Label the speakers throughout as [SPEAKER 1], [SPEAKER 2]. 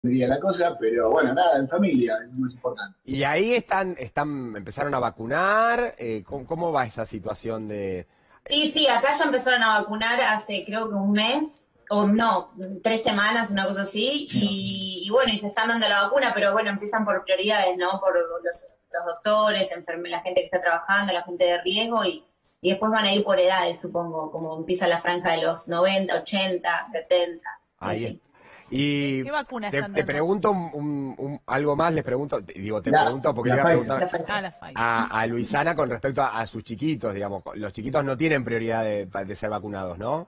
[SPEAKER 1] diría la cosa, pero bueno, nada, en familia, es lo más importante.
[SPEAKER 2] Y ahí empezaron a vacunar. ¿Cómo va esa situación de...?
[SPEAKER 3] Sí, acá ya empezaron a vacunar hace creo que un mes, o no, 3 semanas, una cosa así, y bueno, y se están dando la vacuna, pero bueno, empiezan por prioridades, ¿no? Por los doctores, la gente que está trabajando, la gente de riesgo, y después van a ir por edades, supongo, como empieza la franja de los 90, 80, 70.
[SPEAKER 2] Ahí
[SPEAKER 3] así.
[SPEAKER 2] Y
[SPEAKER 4] ¿Qué vacuna están
[SPEAKER 2] te
[SPEAKER 4] dando?
[SPEAKER 2] pregunto algo más, les pregunto, pregunto porque le iba a preguntar
[SPEAKER 3] La Pfizer.
[SPEAKER 4] La Pfizer.
[SPEAKER 2] a Luisana con respecto a sus chiquitos, digamos. Los chiquitos no tienen prioridad de ser vacunados, ¿no?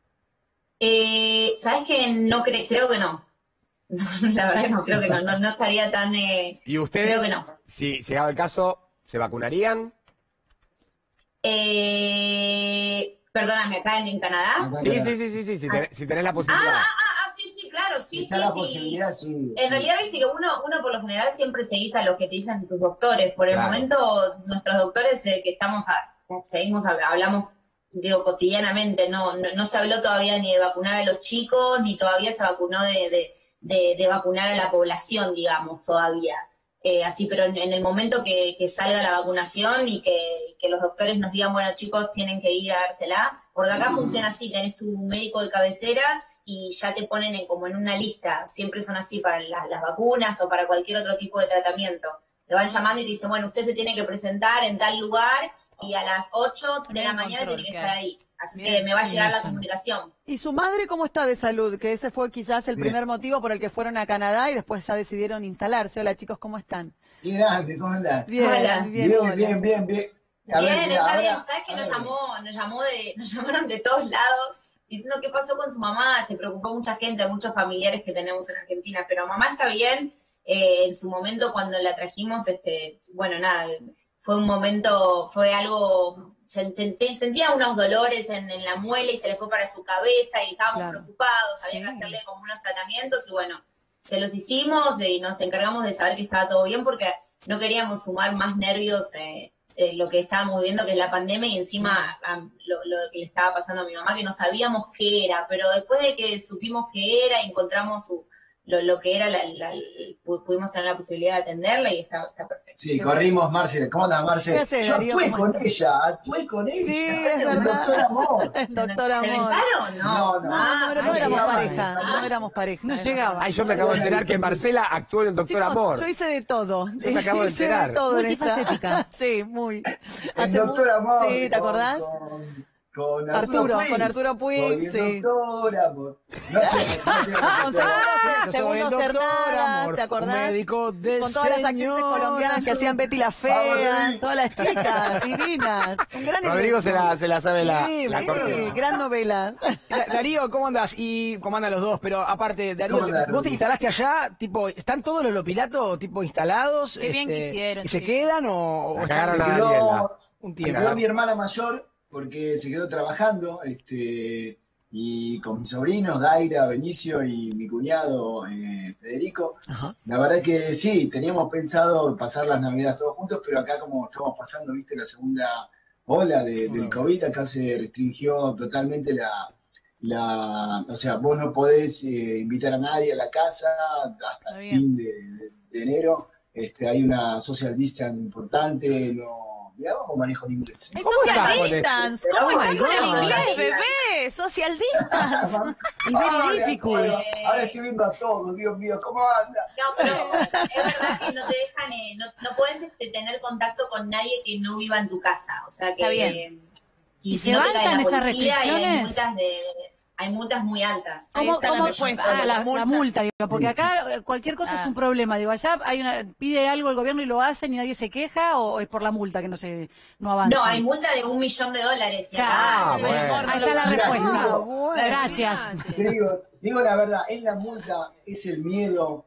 [SPEAKER 3] ¿Sabes qué? No creo que no. La verdad que no, creo que no estaría tan...
[SPEAKER 2] ¿Y ustedes,
[SPEAKER 3] creo que no.
[SPEAKER 2] si llegaba el caso, se vacunarían?
[SPEAKER 3] Perdóname, acá en Canadá.
[SPEAKER 2] Sí, si tenés la posibilidad.
[SPEAKER 3] Sí, claro, sí.
[SPEAKER 1] Está la posibilidad, sí.
[SPEAKER 3] En realidad, viste que uno por lo general siempre se guisa lo que te dicen tus doctores. Por el
[SPEAKER 2] Claro.
[SPEAKER 3] momento, nuestros doctores que hablamos, digo, cotidianamente, no se habló todavía ni de vacunar a los chicos, ni todavía se vacunó de vacunar a la población, digamos, todavía. Así, pero en el momento que salga la vacunación y que los doctores nos digan, bueno, chicos, tienen que ir a dársela, porque acá funciona así, tenés tu médico de cabecera y ya te ponen como en una lista, siempre son así para las vacunas o para cualquier otro tipo de tratamiento. Te van llamando y te dicen, bueno, usted se tiene que presentar en tal lugar y a las 8 de la mañana tiene que estar ahí. Así que me va a llegar la comunicación.
[SPEAKER 5] ¿Y su madre cómo está de salud? Que ese fue quizás el primer motivo por el que fueron a Canadá y después ya decidieron instalarse. Hola chicos, ¿cómo están?
[SPEAKER 1] Qué grande, ¿cómo andás?
[SPEAKER 5] Bien,
[SPEAKER 3] Hola.
[SPEAKER 5] bien, hola.
[SPEAKER 1] Bien. A
[SPEAKER 3] Bien,
[SPEAKER 1] ver, mira,
[SPEAKER 3] está
[SPEAKER 1] ahora-
[SPEAKER 3] bien. ¿Sabes que nos llamaron de todos lados diciendo qué pasó con su mamá? Se preocupó mucha gente, muchos familiares que tenemos en Argentina, pero mamá está bien. En su momento cuando la trajimos, bueno, nada, fue algo, sentía unos dolores en la muela y se le fue para su cabeza y estábamos
[SPEAKER 5] Claro.
[SPEAKER 3] preocupados, había que hacerle como unos tratamientos y bueno, se los hicimos y nos encargamos de saber que estaba todo bien porque no queríamos sumar más nervios lo que estábamos viviendo, que es la pandemia, y encima lo que le estaba pasando a mi mamá, que no sabíamos qué era, pero después de que supimos qué era, encontramos lo que era, pudimos tener la posibilidad de atenderla y está perfecto.
[SPEAKER 1] Sí, corrimos, Marce. ¿Cómo andás, Marce?
[SPEAKER 5] ¿Qué haces,
[SPEAKER 1] Yo
[SPEAKER 5] Darío?
[SPEAKER 1] actué
[SPEAKER 5] ¿Cómo
[SPEAKER 1] con
[SPEAKER 5] estás?
[SPEAKER 1] ella, actué con ella.
[SPEAKER 5] Sí, es verdad.
[SPEAKER 1] Doctor Amor.
[SPEAKER 5] Doctor
[SPEAKER 3] ¿Se
[SPEAKER 5] Amor.
[SPEAKER 3] besaron? No.
[SPEAKER 1] No.
[SPEAKER 3] Ah,
[SPEAKER 5] No éramos
[SPEAKER 1] llegaba.
[SPEAKER 5] pareja, no éramos pareja.
[SPEAKER 4] No
[SPEAKER 5] era.
[SPEAKER 4] llegaba.
[SPEAKER 2] Ay, yo me acabo de enterar que Marcela actuó en Doctor
[SPEAKER 5] Chicos,
[SPEAKER 2] Amor.
[SPEAKER 5] yo hice de todo.
[SPEAKER 2] Yo me acabo de
[SPEAKER 5] Hice
[SPEAKER 2] enterar.
[SPEAKER 5] todo en esta-
[SPEAKER 4] Multifacética.
[SPEAKER 5] Sí, muy.
[SPEAKER 1] El Doctor Amor.
[SPEAKER 5] Sí, ¿te acordás?
[SPEAKER 1] Con
[SPEAKER 5] Arturo,
[SPEAKER 1] Puig.
[SPEAKER 5] con Arturo Puig,
[SPEAKER 1] Soy el
[SPEAKER 5] sí.
[SPEAKER 1] Doctor Amor. No sé.
[SPEAKER 5] Con Segundo Cernadas, ¿te acordás?
[SPEAKER 6] Un médico de
[SPEAKER 5] Con todas las actrices
[SPEAKER 6] señora.
[SPEAKER 5] colombianas que hacían Betty la Fea, todas las chicas divinas. Un gran
[SPEAKER 2] Rodrigo
[SPEAKER 5] elenco.
[SPEAKER 2] se la sabe la
[SPEAKER 5] Sí,
[SPEAKER 2] cortina.
[SPEAKER 5] gran novela.
[SPEAKER 6] Darío, ¿cómo andás? Y cómo andan los dos, pero aparte, Darío,
[SPEAKER 1] ¿Cómo andás,
[SPEAKER 6] vos te
[SPEAKER 1] Rodrigo?
[SPEAKER 6] instalaste allá, tipo, ¿están todos los Lopilato tipo instalados?
[SPEAKER 4] Qué bien que hicieron,
[SPEAKER 6] ¿Y se
[SPEAKER 4] sí.
[SPEAKER 6] quedan o
[SPEAKER 2] La
[SPEAKER 6] están-
[SPEAKER 2] cagaron a
[SPEAKER 1] quedó-
[SPEAKER 2] Daniela.
[SPEAKER 6] un
[SPEAKER 1] Se
[SPEAKER 6] tiempo?
[SPEAKER 1] quedó mi hermana mayor porque se quedó trabajando, y con mis sobrinos, Daira, Benicio y mi cuñado Federico.
[SPEAKER 6] Ajá.
[SPEAKER 1] La verdad que sí, teníamos pensado pasar las Navidades todos juntos, pero acá como estamos pasando, viste, la segunda ola del COVID, acá se restringió totalmente o sea, vos no podés invitar a nadie a la casa hasta
[SPEAKER 4] Está
[SPEAKER 1] el
[SPEAKER 4] bien.
[SPEAKER 1] fin de enero. Hay una social distance importante, mirá cómo manejo el inglés.
[SPEAKER 4] Es
[SPEAKER 2] ¿Cómo estás
[SPEAKER 4] social
[SPEAKER 2] con
[SPEAKER 4] distance.
[SPEAKER 3] esto?
[SPEAKER 4] ¿Cómo
[SPEAKER 3] Oh
[SPEAKER 4] estás
[SPEAKER 3] my
[SPEAKER 4] con el
[SPEAKER 3] God.
[SPEAKER 4] inglés, bebé? Social distance. Y very
[SPEAKER 1] Ahora,
[SPEAKER 4] difficult.
[SPEAKER 1] ahora estoy viendo a todos, Dios mío, ¿cómo anda?
[SPEAKER 3] No, pero es verdad que no te dejan, no puedes tener contacto con nadie que no viva en tu casa. O sea que.
[SPEAKER 4] Está bien.
[SPEAKER 3] Y
[SPEAKER 4] ¿Y
[SPEAKER 3] si
[SPEAKER 4] se
[SPEAKER 3] no te cae
[SPEAKER 4] bancan
[SPEAKER 3] la
[SPEAKER 4] estas
[SPEAKER 3] policía y
[SPEAKER 4] restricciones?
[SPEAKER 3] hay multas muy altas.
[SPEAKER 4] ¿Cómo,
[SPEAKER 3] Ahí está
[SPEAKER 4] cómo-
[SPEAKER 3] respuesta.
[SPEAKER 4] la multa, digo, porque acá cualquier cosa es un problema, digo, allá pide algo el gobierno y lo hacen y nadie se queja, o es por la multa que no avanza.
[SPEAKER 3] No, hay multa de $1 millón. Y
[SPEAKER 2] Ah,
[SPEAKER 3] acá,
[SPEAKER 2] bueno.
[SPEAKER 4] Ahí está la
[SPEAKER 1] Mirá,
[SPEAKER 4] respuesta.
[SPEAKER 1] digo,
[SPEAKER 5] bueno.
[SPEAKER 4] Gracias.
[SPEAKER 1] Te digo la verdad, es la multa, es el miedo.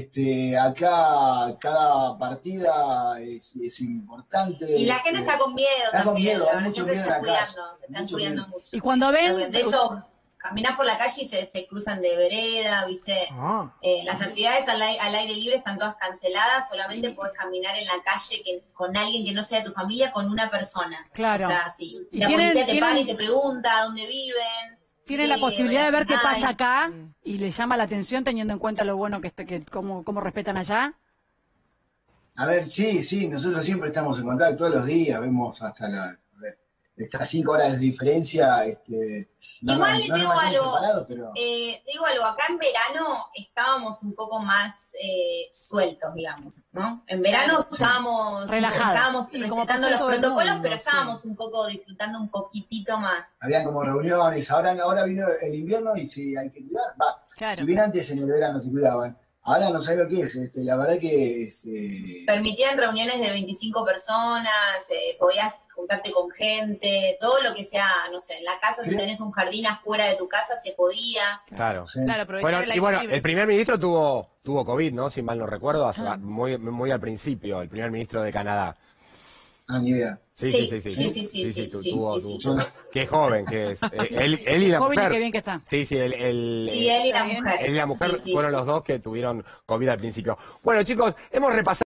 [SPEAKER 1] Acá cada partida es importante.
[SPEAKER 3] Y la gente está con miedo
[SPEAKER 1] Está con
[SPEAKER 3] también.
[SPEAKER 1] miedo,
[SPEAKER 3] La
[SPEAKER 1] hay mucho
[SPEAKER 3] gente
[SPEAKER 1] miedo
[SPEAKER 3] está
[SPEAKER 1] en la calle,
[SPEAKER 3] cuidando, se están
[SPEAKER 1] mucho
[SPEAKER 3] cuidando
[SPEAKER 1] miedo.
[SPEAKER 3] mucho.
[SPEAKER 4] Y cuando ven-
[SPEAKER 3] De hecho, caminás por la calle y se cruzan de vereda, ¿viste?
[SPEAKER 6] Ah.
[SPEAKER 3] Las actividades al aire libre están todas canceladas, solamente podés caminar en la calle con alguien que no sea de tu familia, con una persona.
[SPEAKER 4] Claro.
[SPEAKER 3] O sea, sí.
[SPEAKER 4] ¿Y
[SPEAKER 3] La
[SPEAKER 4] tienen-
[SPEAKER 3] policía te para y
[SPEAKER 4] tienen-
[SPEAKER 3] te pregunta dónde viven.
[SPEAKER 4] Tiene la posibilidad de ver qué
[SPEAKER 3] vacacionar.
[SPEAKER 4] pasa acá y le llama la atención teniendo en cuenta lo bueno cómo respetan allá.
[SPEAKER 1] A ver, sí, nosotros siempre estamos en contacto todos los días, vemos hasta estas 5 horas de diferencia.
[SPEAKER 3] Igual le digo algo,
[SPEAKER 1] separados, pero...
[SPEAKER 3] digo algo, acá en verano estábamos un poco más sueltos, digamos, ¿no? En verano estábamos
[SPEAKER 4] relajados,
[SPEAKER 3] respetando los protocolos, pero estábamos un poco disfrutando un poquitito más.
[SPEAKER 1] Habían como reuniones, ahora vino el invierno y sí hay que cuidar.
[SPEAKER 4] Claro.
[SPEAKER 1] Si bien antes en el verano se cuidaban, ahora no sé lo que es. La verdad que es...
[SPEAKER 3] Permitían reuniones de 25 personas, podías juntarte con gente, todo lo que sea, no sé, en la casa, si tenés un jardín afuera de tu casa, se podía.
[SPEAKER 2] Claro.
[SPEAKER 1] Sí.
[SPEAKER 5] Claro, aprovechar
[SPEAKER 2] Bueno,
[SPEAKER 5] el
[SPEAKER 2] y
[SPEAKER 5] aire
[SPEAKER 2] bueno,
[SPEAKER 5] libre.
[SPEAKER 2] el primer ministro tuvo COVID, ¿no? Si mal no recuerdo, muy al principio, el primer ministro de Canadá.
[SPEAKER 1] Ni idea.
[SPEAKER 3] Sí.
[SPEAKER 2] Tuvo. Qué joven que es. Él y la
[SPEAKER 4] Joven y
[SPEAKER 2] mujer.
[SPEAKER 4] qué bien que está.
[SPEAKER 2] Sí,
[SPEAKER 3] Y él y la mujer.
[SPEAKER 2] él y la mujer
[SPEAKER 3] Sí,
[SPEAKER 2] fueron
[SPEAKER 3] sí.
[SPEAKER 2] los dos que tuvieron COVID al principio. Bueno, chicos, hemos repasado.